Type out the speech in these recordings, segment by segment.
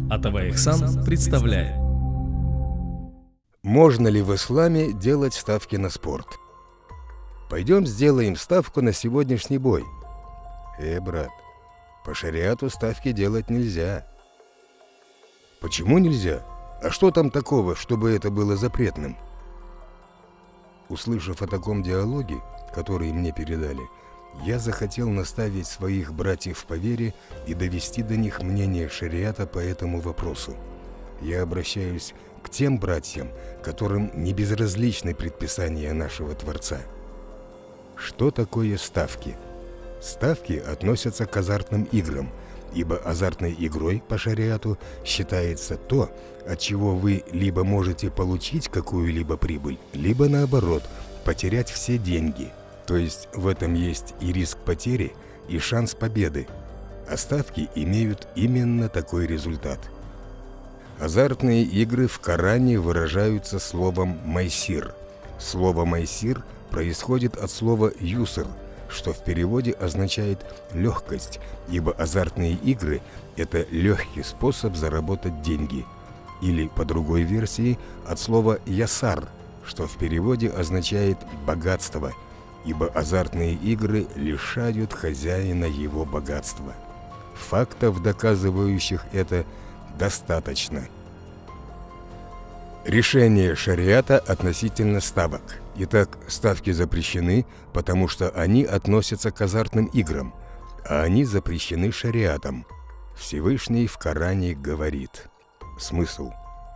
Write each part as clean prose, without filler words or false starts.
Атавай Ихсан представляет. Можно ли в исламе делать ставки на спорт? Пойдем сделаем ставку на сегодняшний бой. Брат, по шариату ставки делать нельзя. Почему нельзя? А что там такого, чтобы это было запретным? Услышав о таком диалоге, который мне передали, я захотел наставить своих братьев по вере и довести до них мнение шариата по этому вопросу. Я обращаюсь к тем братьям, которым не безразличны предписания нашего Творца. Что такое ставки? Ставки относятся к азартным играм, ибо азартной игрой по шариату считается то, от чего вы либо можете получить какую-либо прибыль, либо наоборот, потерять все деньги. То есть в этом есть и риск потери, и шанс победы. А ставки имеют именно такой результат. Азартные игры в Коране выражаются словом «майсир». Слово «майсир» происходит от слова «юср», что в переводе означает «легкость», ибо азартные игры – это легкий способ заработать деньги. Или, по другой версии, от слова «ясар», что в переводе означает «богатство», ибо азартные игры лишают хозяина его богатства. Фактов, доказывающих это, достаточно. Решение шариата относительно ставок. Итак, ставки запрещены, потому что они относятся к азартным играм, а они запрещены шариатом. Всевышний в Коране говорит. Смысл.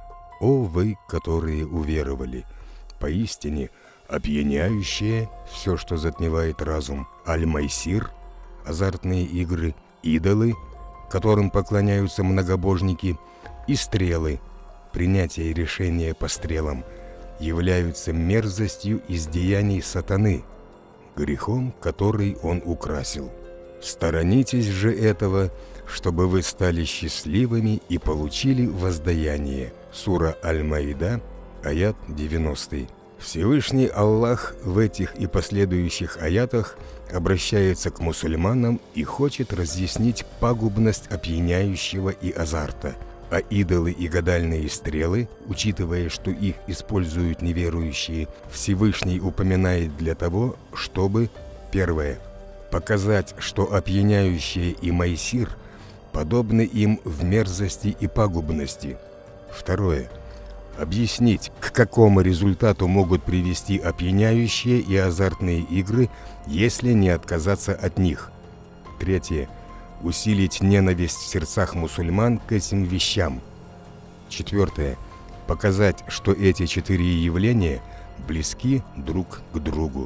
«О вы, которые уверовали, поистине опьяняющее, все, что затмевает разум, аль-майсир, азартные игры, идолы, которым поклоняются многобожники, и стрелы, принятие решения по стрелам, являются мерзостью из деяний сатаны, грехом, который он украсил. Сторонитесь же этого, чтобы вы стали счастливыми и получили воздаяние». Сура Аль-Маида, аят 90. Всевышний Аллах в этих и последующих аятах обращается к мусульманам и хочет разъяснить пагубность опьяняющего и азарта. А идолы и гадальные стрелы, учитывая, что их используют неверующие, Всевышний упоминает для того, чтобы: первое, показать, что опьяняющие и майсир подобны им в мерзости и пагубности. Второе, объяснить, к какому результату могут привести опьяняющие и азартные игры, если не отказаться от них. Третье, усилить ненависть в сердцах мусульман к этим вещам. Четвертое, показать, что эти четыре явления близки друг к другу.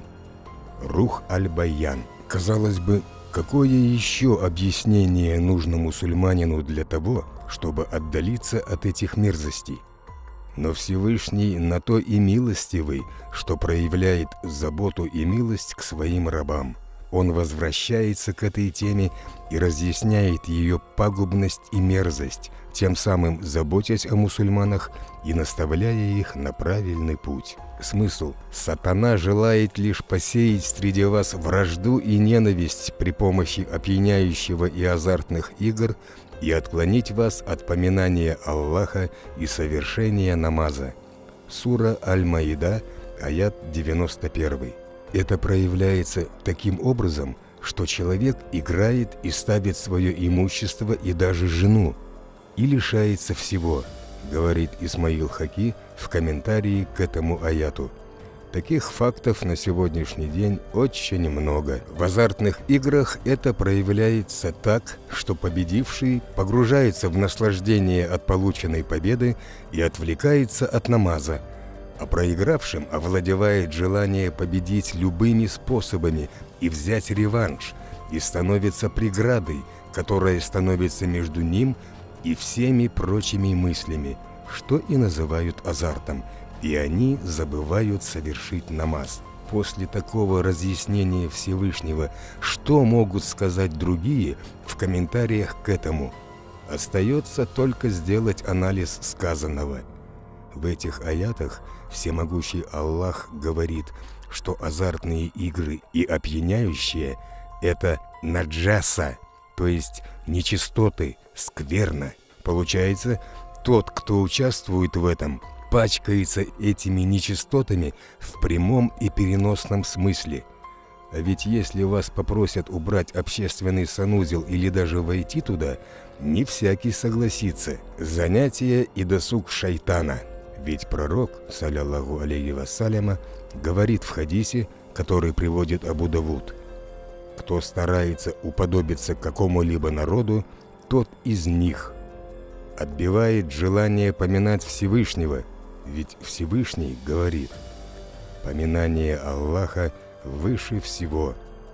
Рух аль-Баян. Казалось бы, какое еще объяснение нужно мусульманину для того, чтобы отдалиться от этих мерзостей? Но Всевышний на то и милостивый, что проявляет заботу и милость к своим рабам. Он возвращается к этой теме и разъясняет ее пагубность и мерзость, тем самым заботясь о мусульманах и наставляя их на правильный путь. Смысл: сатана желает лишь посеять среди вас вражду и ненависть при помощи опьяняющего и азартных игр и отклонить вас от поминания Аллаха и совершения намаза. Сура Аль-Маида, аят 91. Это проявляется таким образом, что человек играет и ставит свое имущество и даже жену, и лишается всего, говорит Исмаил Хаки в комментарии к этому аяту. Таких фактов на сегодняшний день очень много. В азартных играх это проявляется так, что победивший погружается в наслаждение от полученной победы и отвлекается от намаза, а проигравшим овладевает желание победить любыми способами и взять реванш, и становится преградой, которая становится между ним и всеми прочими мыслями, что и называют азартом, и они забывают совершить намаз. После такого разъяснения Всевышнего, что могут сказать другие в комментариях к этому? Остается только сделать анализ сказанного. В этих аятах всемогущий Аллах говорит, что азартные игры и опьяняющие – это наджаса, то есть нечистоты, скверно. Получается, тот, кто участвует в этом, пачкается этими нечистотами в прямом и переносном смысле. А ведь если вас попросят убрать общественный санузел или даже войти туда, не всякий согласится. Занятие и досуг шайтана. Ведь пророк, саллаллаху алейхи вассаляма, говорит в хадисе, который приводит Абу Давуд: кто старается уподобиться какому-либо народу, тот из них. Отбивает желание поминать Всевышнего, ведь Всевышний говорит: поминание Аллаха выше всего.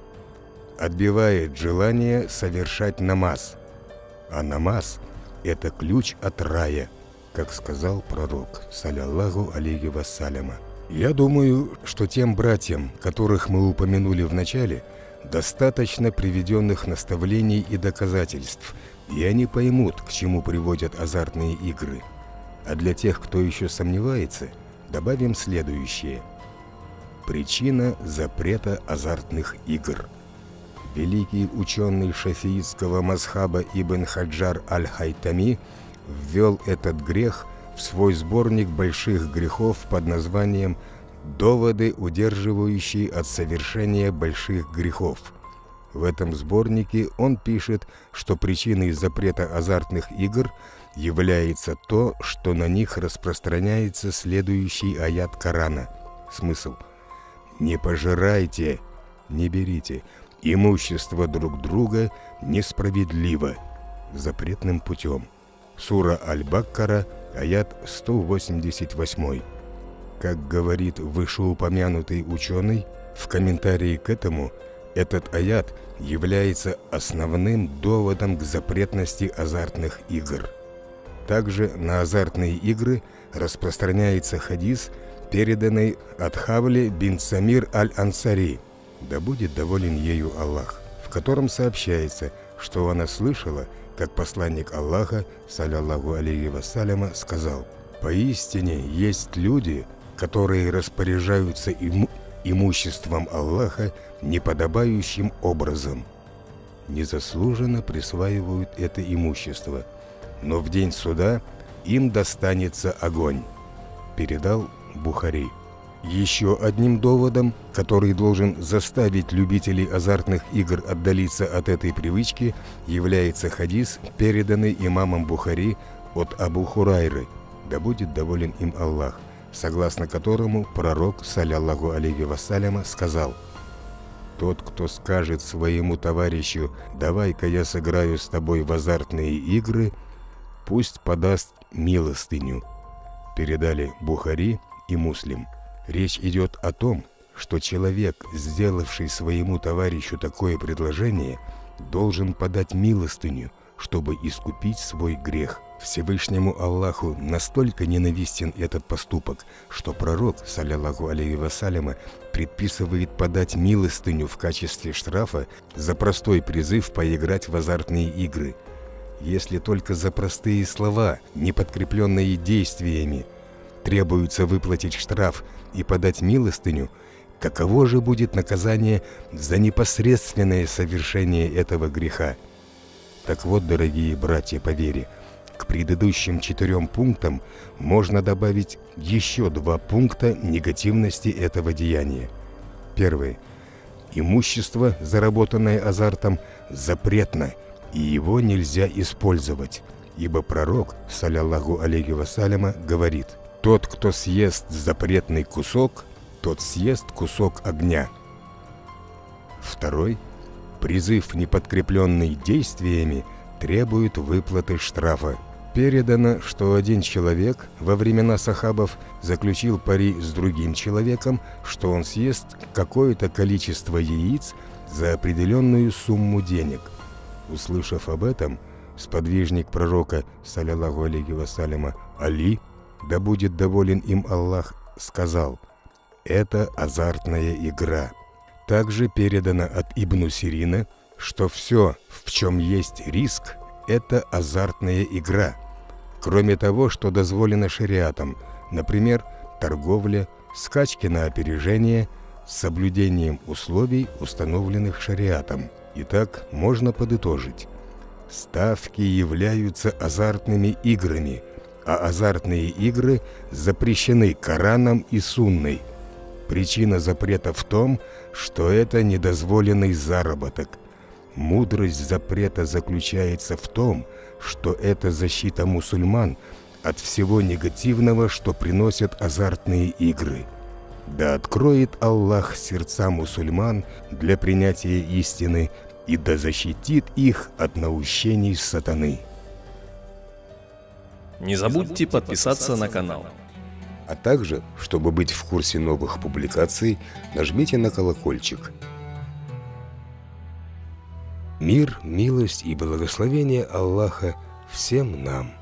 Отбивает желание совершать намаз, а намаз – это ключ от рая, как сказал пророк, саллаллаху алейхи вассаляма. Я думаю, что тем братьям, которых мы упомянули в начале, достаточно приведенных наставлений и доказательств, и они поймут, к чему приводят азартные игры. А для тех, кто еще сомневается, добавим следующее. Причина запрета азартных игр. Великий ученый шафиитского мазхаба Ибн Хаджар аль-Хайтами ввел этот грех в свой сборник больших грехов под названием «Доводы, удерживающие от совершения больших грехов». В этом сборнике он пишет, что причиной запрета азартных игр является то, что на них распространяется следующий аят Корана. Смысл: «Не пожирайте, не берите имущество друг друга несправедливо, запретным путем». Сура Аль-Баккара, аят 188. Как говорит вышеупомянутый ученый, в комментарии к этому этот аят является основным доводом к запретности азартных игр. Также на азартные игры распространяется хадис, переданный от Хавли бин Самир аль-Ансари, да будет доволен ею Аллах, в котором сообщается, что она слышала, как посланник Аллаха, саллаллаху алейхи вассаляма, сказал: «Поистине есть люди, которые распоряжаются имуществом Аллаха неподобающим образом, незаслуженно присваивают это имущество, но в день суда им достанется огонь». Передал Бухари. Еще одним доводом, который должен заставить любителей азартных игр отдалиться от этой привычки, является хадис, переданный имамом Бухари от Абу Хурайры, да будет доволен им Аллах, согласно которому пророк, саллаллаху алейхи вассаляма, сказал: «Тот, кто скажет своему товарищу: давай-ка я сыграю с тобой в азартные игры, пусть подаст милостыню». Передали Бухари и Муслим. Речь идет о том, что человек, сделавший своему товарищу такое предложение, должен подать милостыню, чтобы искупить свой грех. Всевышнему Аллаху настолько ненавистен этот поступок, что пророк, саллаллаху алейхи вассаляма, предписывает подать милостыню в качестве штрафа за простой призыв поиграть в азартные игры. Если только за простые слова, не подкрепленные действиями, требуется выплатить штраф и подать милостыню, каково же будет наказание за непосредственное совершение этого греха? Так вот, дорогие братья по вере, к предыдущим 4 пунктам можно добавить еще 2 пункта негативности этого деяния. Первое. Имущество, заработанное азартом, запретно, и его нельзя использовать, ибо пророк, саллаллаху алейхи вассаляма, говорит: «Тот, кто съест запретный кусок, тот съест кусок огня». Второй. Призыв, не подкрепленный действиями, требует выплаты штрафа. Передано, что один человек во времена сахабов заключил пари с другим человеком, что он съест какое-то количество яиц за определенную сумму денег. Услышав об этом, сподвижник пророка, саллаллаху алейхи вассаляма, Али, да будет доволен им Аллах, сказал: «Это азартная игра». Также передано от Ибн Сирина, что все, в чем есть риск, это азартная игра, кроме того, что дозволено шариатом, например, торговля, скачки на опережение, с соблюдением условий, установленных шариатом. Итак, можно подытожить. Ставки являются азартными играми, а азартные игры запрещены Кораном и Сунной. Причина запрета в том, что это недозволенный заработок. Мудрость запрета заключается в том, что это защита мусульман от всего негативного, что приносят азартные игры. Да откроет Аллах сердца мусульман для принятия истины и да защитит их от наущений сатаны. Не забудьте подписаться на канал. А также, чтобы быть в курсе новых публикаций, нажмите на колокольчик. Мир, милость и благословение Аллаха всем нам.